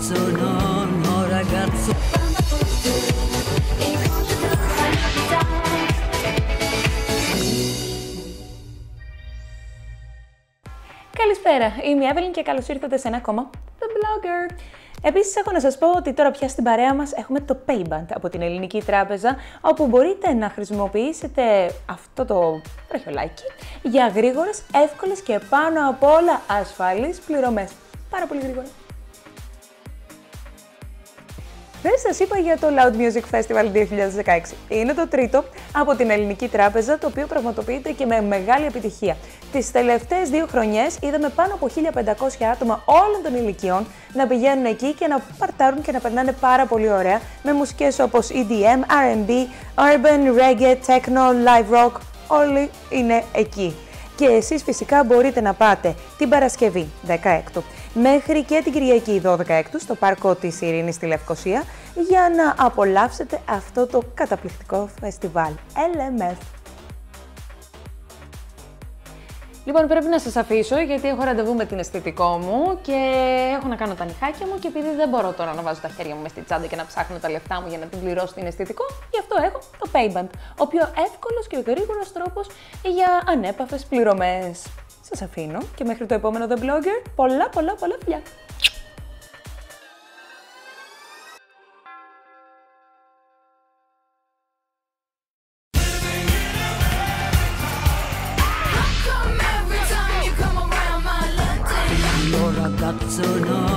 ragazzo, no ragazzo. Καλησπέρα, είμαι η Εύελιν και καλώς ήρθατε σε ένα ακόμα The Blogger. Επίσης, έχω να σας πω ότι τώρα πια στην παρέα μας έχουμε το Payband από την Ελληνική Τράπεζα, όπου μπορείτε να χρησιμοποιήσετε αυτό το βραχιολάκι για γρήγορες, εύκολες και πάνω απ' όλα ασφαλείς πληρωμές. Πάρα πολύ γρήγορα. Δεν σας είπα για το Loud Music Festival 2016. Είναι το τρίτο από την Ελληνική Τράπεζα, το οποίο πραγματοποιείται και με μεγάλη επιτυχία. Τις τελευταίες 2 χρονιές είδαμε πάνω από 1.500 άτομα όλων των ηλικιών να πηγαίνουν εκεί και να παρτάρουν και να περνάνε πάρα πολύ ωραία με μουσικές όπως EDM, R&B, Urban, Reggae, Techno, Live Rock, όλοι είναι εκεί. Και εσείς φυσικά μπορείτε να πάτε την Παρασκευή 16 μέχρι και την Κυριακή 12 στο πάρκο της Ειρήνης στη Λευκοσία για να απολαύσετε αυτό το καταπληκτικό φεστιβάλ LMF. Λοιπόν, πρέπει να σας αφήσω γιατί έχω ραντεβού με την αισθητικό μου και έχω να κάνω τα νυχάκια μου και επειδή δεν μπορώ τώρα να βάζω τα χέρια μου μες στη τσάντα και να ψάχνω τα λεφτά μου για να την πληρώσω την αισθητικό, γι' αυτό έχω το Payband, ο πιο εύκολος και γρήγορος τρόπος για ανέπαφες πληρωμές. Σας αφήνω και μέχρι το επόμενο The Blogger, πολλά φιλιά! Ragazzo, no